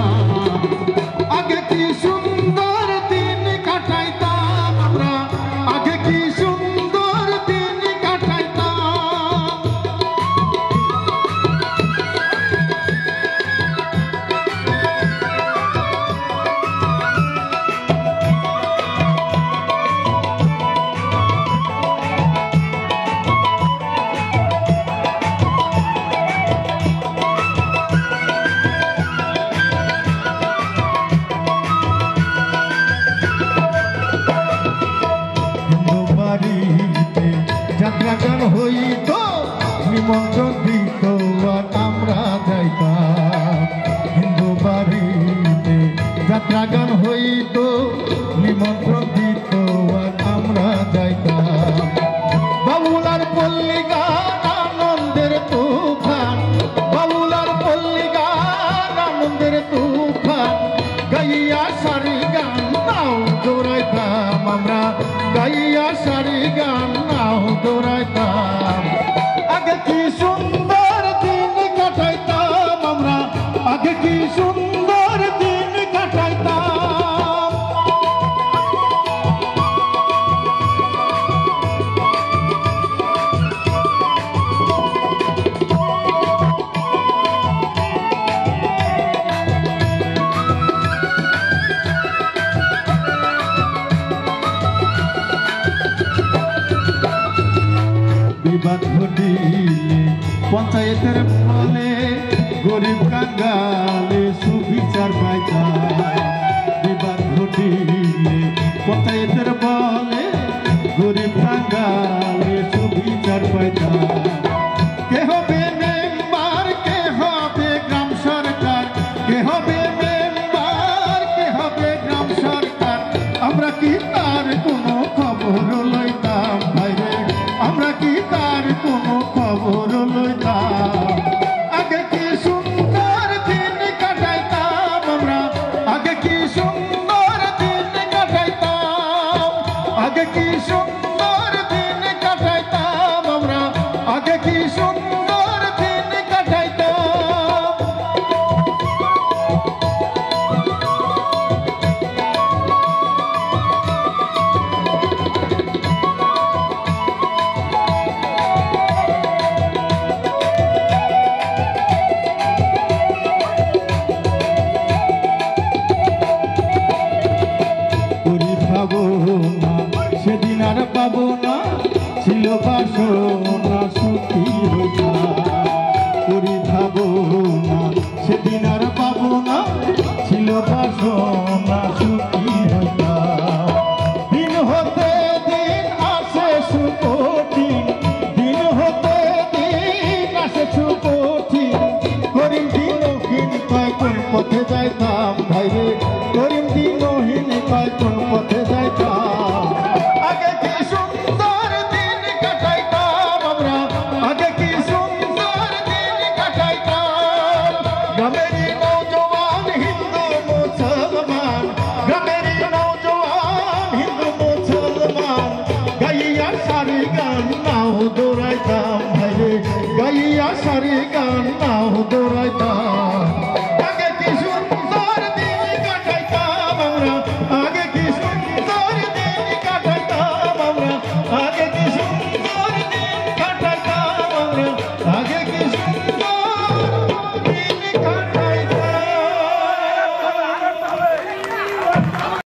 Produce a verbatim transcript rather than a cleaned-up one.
আগে কি সুন্দর দিন কাটাইতাম আমরা, আগে কি সুন্দর দিন কাটাইতাম। যাত্রা গান হইত নিমন্ত্রণ দিত আর আমরা যাইতাম। হিন্দু বাড়িতে যাত্রা গান হইত নিমন্ত্রণ দিত আর আমরা যাইতাম। বাবুলার পল্লী গান আনন্দের তুফান, বাবুলার পল্লী গান আনন্দের তুফান, গাইয়া সারি গান নাও দৌড়াইতাম আমরা, গাইয়া সারি গান নাও দৌড়াইতাম। আগে কি সুন্দর দিন কাটাইতাম আমরা, আগে কি সুন্দর দিন কাটাইতাম। বিবাদ ঘটিলে পঞ্চায়েতের বলে গরিব কাঙ্গালে সুবিচার পাইতাম। বিবাদ ঘটিলে পঞ্চায়েতের বলে গরিব কাঙ্গালে সুবিচার পাইতাম। কে হবে মেম্বার, কে হবে গ্রাম সরকার, কে হবে মেম্বার, কে হবে গ্রাম সরকার, আমরা কি তার কোনো খবর লইতাম ভাইরে, আমরা কি তার কোনো খবর লইতাম। আগে কি সুন্দর দিন কাটাইতাম আমরা, আগে কি সুন্দর দিন কাটাইতাম, আগে কি সুন্দর দিন কাটাইতাম আমরা, আগে কি সুন্দর দিন কাটাইতাম। সেদিন আর পাবো না, ছিল বাসনা সুখী হইতাম। করি ভাবো না, সেদিন আর পাবো না, ছিল বাসনা সুখী হইতাম। দিন হতে দিন আসে সুকঠিন, দিন হতে দিন আসে সুকঠিন, করিম দিনহীন কয় কোন পথে যাইতাম ভাইরে, করিম দিনহীন কয় কোন পথে যাইতাম।